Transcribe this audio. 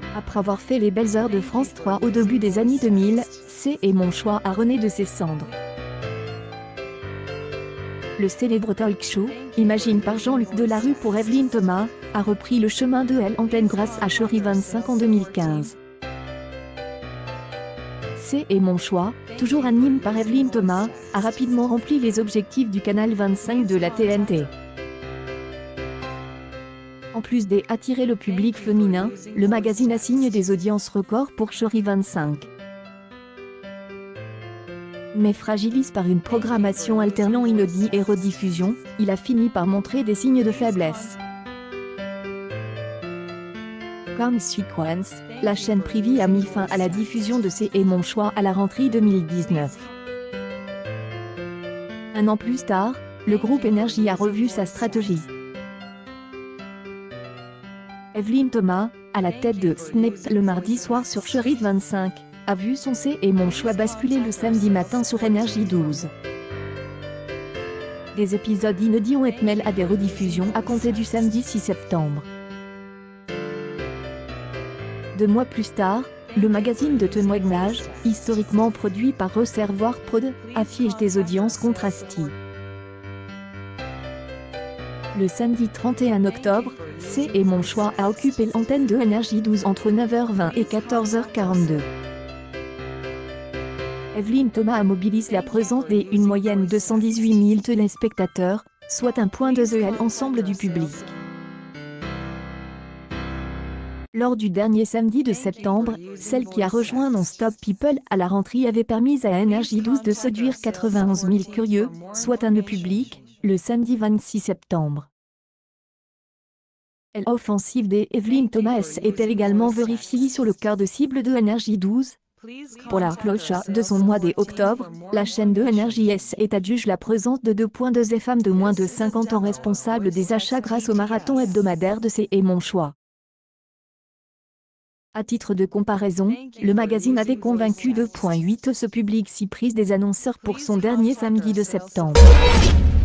Après avoir fait les belles heures de France 3 au début des années 2000, C'est mon choix a rené de ses cendres. Le célèbre talk show, Imagine par Jean-Luc Delarue pour Evelyne Thomas, a repris le chemin de l'antenne grâce à Chérie 25 en 2015. C'est mon choix, toujours animé par Evelyne Thomas, a rapidement rempli les objectifs du canal 25 de la TNT. En plus d'attirer le public féminin, le magazine assigne des audiences records pour Chérie 25. Mais fragilise par une programmation alternant inédit et rediffusion, il a fini par montrer des signes de faiblesse. Consequence, la chaîne privée a mis fin à la diffusion de C'est mon choix à la rentrée 2019. Un an plus tard, le groupe Énergie a revu sa stratégie. Evelyne Thomas, à la tête de Snap le mardi soir sur Chérie 25, a vu son C'est mon choix basculer le samedi matin sur Énergie 12. Des épisodes inédits ont été mêlés à des rediffusions à compter du samedi 6 septembre. 2 mois plus tard, le magazine de témoignage, historiquement produit par Reservoir Prod, affiche des audiences contrastées. Le samedi 31 octobre, C'est mon choix a occupé l'antenne de Énergie 12 entre 9h20 et 14h42. Evelyne Thomas a mobilisé la présence d'une moyenne de 118 000 téléspectateurs, soit un point de l'ensemble du public. Lors du dernier samedi de septembre, celle qui a rejoint Non-Stop People à la rentrée avait permis à Énergie 12 de séduire 91 000 curieux, soit un de public, le samedi 26 septembre. L'offensive d'Evelyne Thomas est également vérifiée sur le cœur de cible de Énergie 12. Pour la cloche de son mois d'octobre, la chaîne de Énergie est adjuge la présence de 2.2 femmes de moins de 50 ans responsables des achats grâce au marathon hebdomadaire de C'est mon choix. À titre de comparaison, le magazine avait convaincu 2.8 ce public si prise des annonceurs pour son dernier samedi de septembre.